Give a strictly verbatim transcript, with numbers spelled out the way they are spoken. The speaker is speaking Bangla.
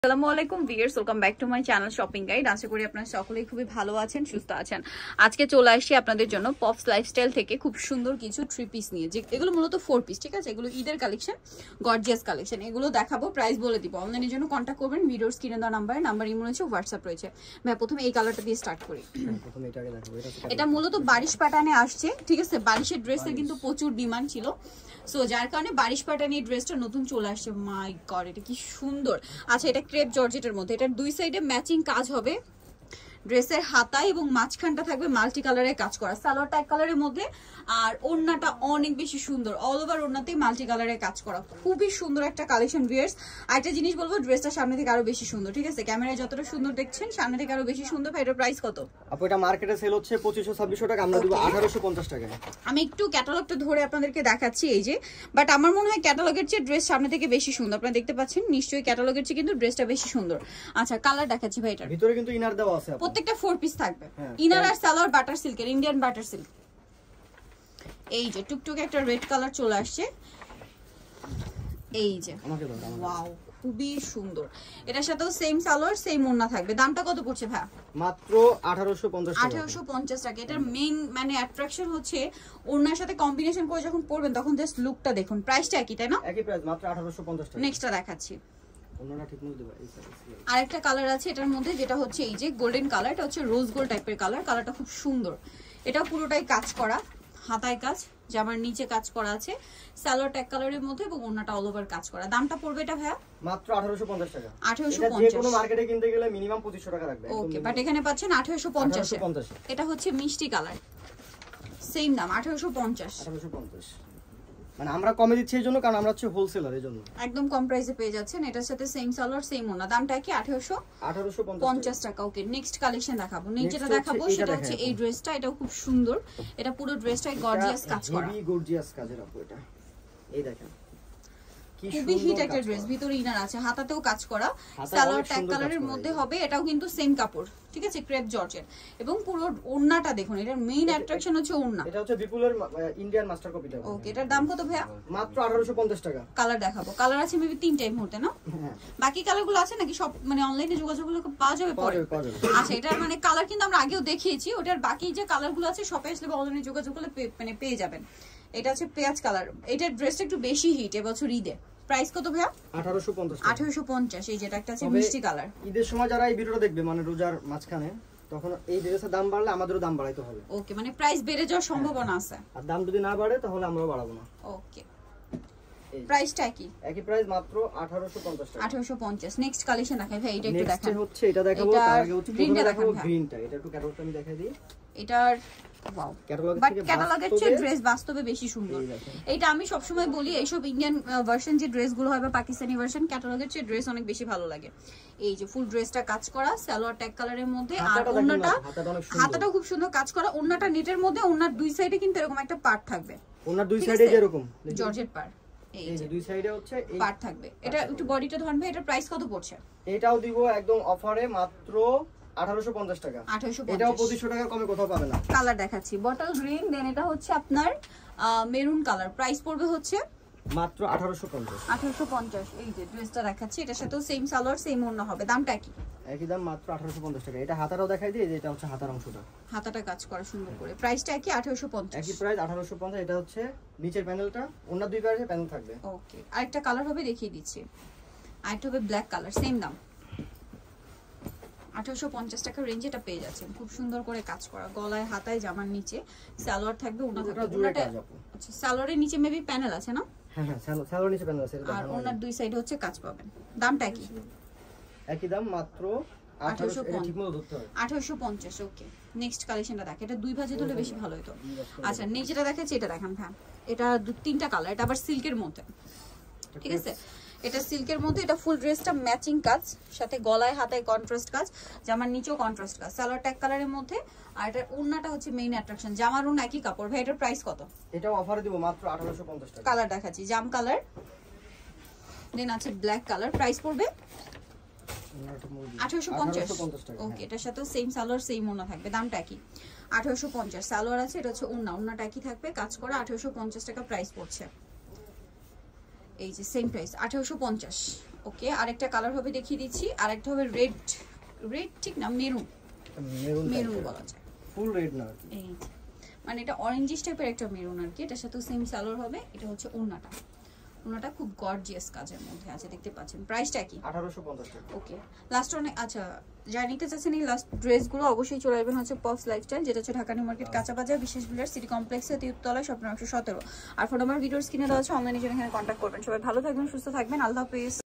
আসসালামু আলাইকুম viewers, welcome back to my channel shopping guide. আশা করি আপনারা সকলেই খুবই ভালো আছেন, সুস্থ আছেন। আজকে চলে আসছি আপনাদের জন্য পপস লাইফস্টাইল থেকে খুব সুন্দর কিছু থ্রি পিস নিয়ে, যে এগুলো মূলত ফোর পিস, ঠিক আছে? এগুলো ঈদের কালেকশন, গর্জিয়াস কালেকশন। এগুলো দেখাবো, প্রাইস বলে দিব। অনলাইনের জন্য কন্ট্যাক্ট করবেন, ভিডিওর স্ক্রিনে দেওয়া নাম্বারে, নাম্বার ইমো রয়েছে, হোয়াটসঅ্যাপ রয়েছে। ভাই প্রথমে এই কালারটা দিয়ে স্টার্ট করি। প্রথমে এটা আগে দেখাবো। এটা মূলত বারিশ প্যাটার্নে আসছে, ঠিক আছে? বারিশের ড্রেসের কিন্তু প্রচুর ডিমান্ড ছিল, সো যার কারণে বারিশ প্যাটার্ন এই ড্রেসটা নতুন চলে আসছে। মাই গড, এটা কি সুন্দর! আচ্ছা, এটা ক্রেপ জর্জেটের মধ্যে, এটার দুই সাইডে ম্যাচিং কাজ হবে। ড্রেসের হাতায় এবং মাঝখানটা থাকবে মাল্টি কালারের কাজ করা, সালোয়ারটা এক কালারের মধ্যে, আর ওড়নাটা অনেক বেশি সুন্দর, অল ওভার ওড়নাতেই মাল্টি কালারের কাজ করা। খুবই সুন্দর একটা কালেকশন ভিউয়ার্স। আরেকটা জিনিস বলবো, ড্রেসটা সামনে থেকে আরো বেশি সুন্দর, ঠিক আছে? ক্যামেরায় যতটা সুন্দর দেখছেন, সামনে থেকে আরো বেশি সুন্দর। ভাই এটার প্রাইস কত? আপু এটা মার্কেটে সেল হচ্ছে পঁচিশশো ছাব্বিশশো টাকা, আমরা দেব আঠারোশো পঞ্চাশ টাকায়। আমি একটু ক্যাটালগটা ধরে আপনাদেরকে দেখাচ্ছি, এই যে। বাট আমার মনে হয় ক্যাটালগের চেয়ে ড্রেস সামনে থেকে বেশি সুন্দর। আপনারা দেখতে পাচ্ছেন নিশ্চয়ই ক্যাটালগের চেয়ে কিন্তু ড্রেসটা বেশি সুন্দর। আচ্ছা, কালার দেখাচ্ছি ভাই। এটার ভিতরে কিন্তু ইনার দেওয়া আছে, প্রত্যেকটা ফোর পিস থাকবে। ইনার আর সালোয়ার বাটার সিল্কের, ইন্ডিয়ান বাটার সিল্ক। এই যে টুকটুকে একটা রেড কালার চলে আসছে, এই যে। ওয়াও, খুবই সুন্দর। এটার সাথেও সেম সালোয়ার সেম ওড়না থাকবে। দামটা কত পড়ছে ভাই? মাত্র আঠারোশো পঞ্চাশ টাকা। আঠারোশো পঞ্চাশ টাকা। এটার মেইন মানে অ্যাট্রাকশন হচ্ছে ওড়নার সাথে কম্বিনেশন করে যখন পরবেন তখন জাস্ট লুকটা দেখুন। প্রাইসটা একই, তাই না? একই প্রাইস, মাত্র আঠারোশো পঞ্চাশ টাকা। নেক্সটটা দেখাচ্ছি। ওড়নাটা ঠিক মতো দিবা। এই সাইড আরেকটা কালার আছে এটার মধ্যে, যেটা হচ্ছে এই যে গোল্ডেন কালার। এটা হচ্ছে রোজ গোল্ড টাইপের কালার। কালারটা খুব সুন্দর। এটা পুরোটাই কাজ করা, হাতায় কাজ, জামার নিচে কাজ করা আছে। সালোয়ার ট্যাগ কালারের মধ্যে এবং ওড়নাটা অল ওভার কাজ করা। দামটা পড়বে এটা ভাইয়া? মাত্র আঠারোশো পঞ্চাশ টাকা। আঠারোশো এটা পঞ্চাশ। যে কোনো মার্কেটে কিনতে গেলে মিনিমাম পঁচিশশো টাকা রাখবে। ওকে, বাট এখানে পাচ্ছেন আঠারোশো পঞ্চাশ। এটা হচ্ছে মিষ্টি কালার, সেম দাম আঠারোশো পঞ্চাশ। আঠারোশো পঞ্চাশ মানে আমরা কমে দিচ্ছি এই জন্য, কারণ আমরা হচ্ছে হোলসেলার, এই জন্য একদম কম প্রাইসে পেয়ে যাচ্ছেন। এটার সাথে সেম সালোয়ার সেম ওড়না। দামটা কি? আঠারোশো পঞ্চাশ টাকা। ওকে, নেক্সট কালেকশন দেখাবো। নেক্সটটা দেখাবো সেটা হচ্ছে এই ড্রেসটা। এটাও খুব সুন্দর। এটা পুরো ড্রেসটাই গর্জিয়াস কাজ করা, হেভি গর্জিয়াস কাজের আপু এটা। এই দেখেন খুবই হিট একটা ড্রেস। ভিতরে ইনার আছে, হাতাতেও কাজ করা, সালোয়ার ট্যাগ কালারের মধ্যে হবে। এটাও কিন্তু সেম কাপড়, ঠিক আছে? Crepe georgette. এবং পুরো ওড়নাটা দেখুন, এটার মেইন অ্যাট্রাকশন হচ্ছে ওড়না। এটা হচ্ছে বিপুলের ইন্ডিয়ান মাস্টার কপিটা। ওকে, এটার দাম কত ভাইয়া? মাত্র আঠারোশো পঞ্চাশ টাকা। কালার দেখাবো। কালার আছে মেবি তিনটা এই মুহূর্তে, না? বাকি কালারগুলো আছে নাকি সব মানে অনলাইনে যোগাযোগগুলো পাওয়া যাবে পরে? আচ্ছা, এটার মানে কালার কিন্তু আমরা আগেও দেখিয়েছি। ওটার বাকি যে কালারগুলো আছে শপে আসলে অনলাইনে যোগাযোগ করলে মানে পেয়ে যাবেন। এটা হচ্ছে পেঁয়াজ কালার। এটার ড্রেসটা একটু বেশি হিট এবছর ঈদে। প্রাইস কত ভাইয়া? আঠারোশো পঞ্চাশ। আঠারোশো পঞ্চাশ। এই যেটা একটা আছে মিষ্টি কালার। ঈদের সময় যারা এই ভিডিওটা দেখবে, মানে রোজার মাঝখানে, তখন এই ড্রেসের দাম বাড়লে আমাদেরও দাম বাড়াইতে হবে। ওকে, মানে প্রাইস বেড়ে যাওয়ার সম্ভাবনা আছে। আর দাম যদি না বাড়ে তাহলে আমরাও বাড়াবো না। ওকে, প্রাইসটা কি? একই প্রাইস, মাত্র আঠারোশো পঞ্চাশ টাকা। আঠারোশো পঞ্চাশ। নেক্সট কালেকশন দেখাই ভাই। এটা একটু দেখান। নেক্সট হচ্ছে এটা দেখাবো, তার আগে হচ্ছে গ্রিনটা দেখাবো। গ্রিনটা এটা একটু ক্যাটালগটা আমি দেখাই দিই। এটার ওয়াও, বাট ক্যাটালগের চেয়ে ড্রেস বাস্তবে বেশি সুন্দর। এটা আমি সব সময় বলি, এইসব ইন্ডিয়ান ভার্সন যে ড্রেসগুলো হয় বা পাকিস্তানি ভার্সন, ক্যাটালগের চেয়ে ড্রেস অনেক বেশি ভালো লাগে। এই যে ফুল ড্রেসটা কাজ করা, সালোয়ার ট্যাগ কালারের মধ্যে, আর ওড়নাটা, হাতাটা খুব সুন্দর কাজ করা। ওড়নাটা নেটের মধ্যে, ওড়নার দুই সাইডে কিন্তু এরকম একটা পার্ট থাকবে। ওড়নার দুই সাইডে এরকম জর্জেট পার্ট, এই যে দুই সাইডে হচ্ছে এই পার্ট থাকবে। এটা একটু বডিটা ধরবে। এটার প্রাইস কত পড়ছে? এটাও দিব একদম অফারে, মাত্র আঠারোশো পঞ্চাশ টাকা। আঠারোশো পঞ্চাশ। এটাও পঁচিশশো টাকা কমে কোথাও পাবে না। কালার দেখাচ্ছি, বটল গ্রিন, দেন এটা হচ্ছে আপনার মেরুন কালার। প্রাইস পড়বে হচ্ছে মাত্র আঠারোশো পঞ্চাশ। আঠারোশো পঞ্চাশ। এই যে ড্রেসটা দেখাচ্ছি, এটার সাথেও সেম সালোয়ার সেম ওড়না হবে। দামটা কি? একই দাম, মাত্র আঠারোশো পঞ্চাশ টাকা। এটা হাতাটাও দেখাই দিই, এটা হচ্ছে হাতার অংশটা, হাতাটা কাজ করা সুন্দর করে। প্রাইসটা কি? আঠারোশো পঞ্চাশ। একই প্রাইস, আঠারোশো পঞ্চাশ। এটা হচ্ছে নিচের প্যানেলটা, ওনার দুই পাশে প্যানেল থাকবে। ওকে, আরেকটা কালার হবে, দেখিয়ে দিচ্ছি। আরেকটা হবে ব্ল্যাক কালার, সেম দাম আঠারোশো পঞ্চাশ টাকা রেঞ্জে এটা পেয়ে যাচ্ছেন। খুব সুন্দর করে কাজ করা, গলায় হাতায় জামার নিচে সালোয়ার থাকবে, ওড়না থাকবে। ওড়নাটা আচ্ছা, সালোয়ারের নিচে মেবি প্যানেল আছে, না? হ্যাঁ হ্যাঁ, সালোয়ার নিচে প্যানেল আছে। আর ওড়নার দুই সাইডে হচ্ছে কাজ পাবেন। দামটা কি? একই দাম, মাত্র আঠারোশো পঞ্চাশ। ওকে, নেক্সট কালেকশনটা দেখ। এটা দুই ভাজে ধরলে বেশি ভালো হতো। আচ্ছা, নেক্সট যেটা দেখাচ্ছি এটা দেখান। হ্যাঁ, এটা দু তিনটা কালার। এটা আবার সিল্কের মধ্যে, ঠিক আছে? এটা সিল্কের মধ্যে। এটা ফুল ড্রেসটা ম্যাচিং কাজ, সাথে গলায় হাতায় কন্ট্রাস্ট কাজ, জামার নিচেও কন্ট্রাস্ট কাজ, সালোয়ার ট্যাগ কালারের মধ্যে। আর এটা ওড়নাটা হচ্ছে মেইন অ্যাট্রাকশন। জামার ওড়না একই কাপড়। ভাই এটার প্রাইস কত? এটাও অফারে দিব, মাত্র আঠারোশো পঞ্চাশ টাকা। কালার দেখাচ্ছি, জাম কালার, দেন আছে ব্ল্যাক কালার। প্রাইস পড়বে আঠারোশো পঞ্চাশ। ওকে, এটার সাথেও সেম সালোয়ার সেম ওড়না থাকবে। দামটা কি? আঠারোশো পঞ্চাশ। সালোয়ার আছে, এটা হচ্ছে ওড়না, ওড়নাটা একই থাকবে, কাজ করা। আঠারোশো পঞ্চাশ টাকা প্রাইস পড়ছে। এই যে সেম প্রাইস আঠারোশো পঞ্চাশ। ওকে, আরেকটা কালার হবে দেখিয়ে দিচ্ছি, আরেকটা হবে রেড, রেড ঠিক না মেরুন, মেরুন মেরুন বলা যায়, ফুল রেড না এই মানে এটা অরেঞ্জিশ টাইপের একটা মেরুন আর কি। এটার সাথে সেম সালোয়ার হবে। এটা হচ্ছে ওড়নাটা, ওড়নাটা খুব গর্জিয়াস কাজের মধ্যে আছে, দেখতে পাচ্ছেন। প্রাইসটা কি? আঠারোশো পঞ্চাশ টাকা। ওকে, লাস্ট অনেক আচ্ছা যারা নিতে চাচ্ছেন এই লাস্ট ড্রেসগুলো অবশ্যই চলে আসবেন হচ্ছে পপস লাইফস্টাইল, যেটা হচ্ছে ঢাকা নিউ মার্কেট কাঁচা বাজার বিশেষ বিল্ডার সিটি কমপ্লেক্সে তিরতলা শপ নম্বর একশো সতেরো। আর ফোন নাম্বার ভিডিওর স্ক্রিনে দেওয়া আছে, অনলাইনে জন্য এখানে কন্ট্যাক্ট করবেন। সবাই ভালো থাকবেন, সুস্থ থাকবেন, আল্লাহ হাফেজ।